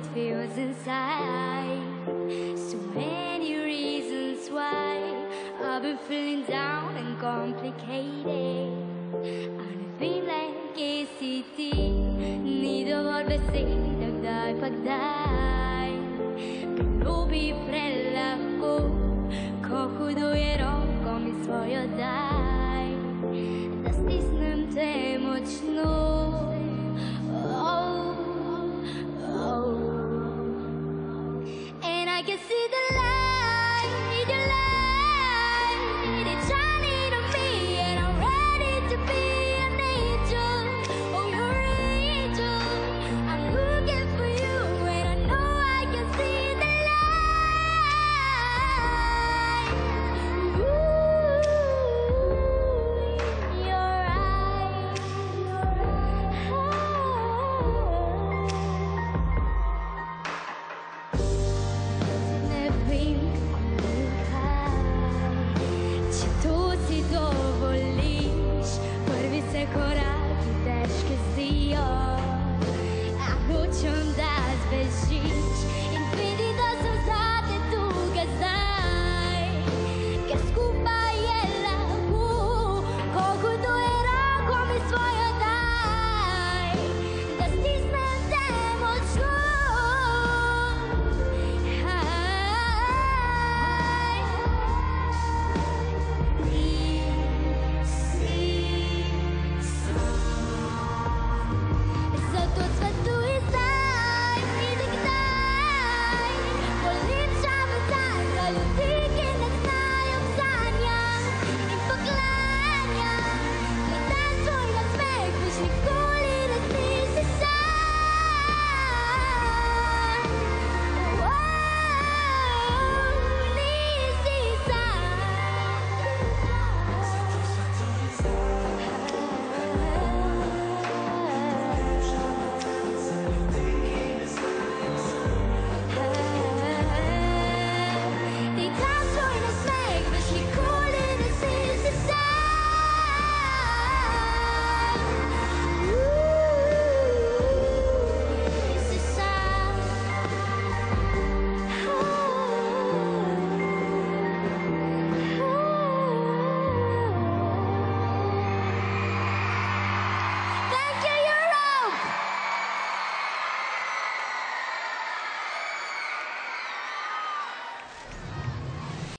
feels inside. So many reasons why I've been feeling down and complicated. Ano feeling KCT Nido volverse dagdag pagday Pinubi prella ko Kokudujero komi svojo daj Da stisnem te močno. And I can see the light in your light. It's shining on me, and I'm ready to be an angel. Oh, you're an angel. I'm looking for you, and I know I can see the light. Ooh, in your eyes. Či tu si dovolíš, prvi se korak